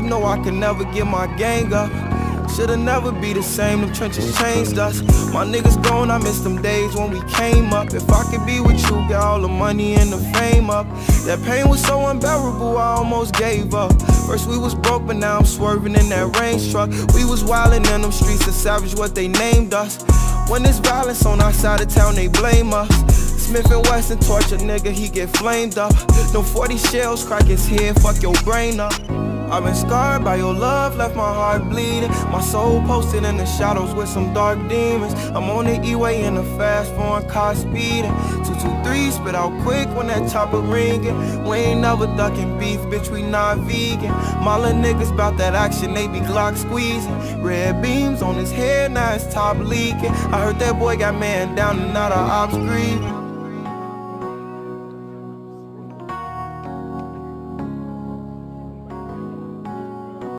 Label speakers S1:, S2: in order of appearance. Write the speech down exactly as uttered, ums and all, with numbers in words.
S1: know I could never get my gang up. Should've never be the same, them trenches changed us. My niggas gone, I miss them days when we came up. If I could be with you, get all the money and the fame up. That pain was so unbearable, I almost gave up. First we was broke, but now I'm swerving in that range truck. We was wildin' in them streets, a savage what they named us. When there's violence on our side of town, they blame us. Smith and Wesson torture nigga, he get flamed up. Them forty shells crack his head, fuck your brain up. I've been scarred by your love, left my heart bleeding. My soul posted in the shadows with some dark demons. I'm on the E-way in a fast foreign car speeding. two two three spit out quick when that chopper ringing. We ain't never ducking beef, bitch, we not vegan. My little niggas bout that action, they be Glock squeezing. Red beams on his head, now his top leaking. I heard that boy got man down and now the ops grieving.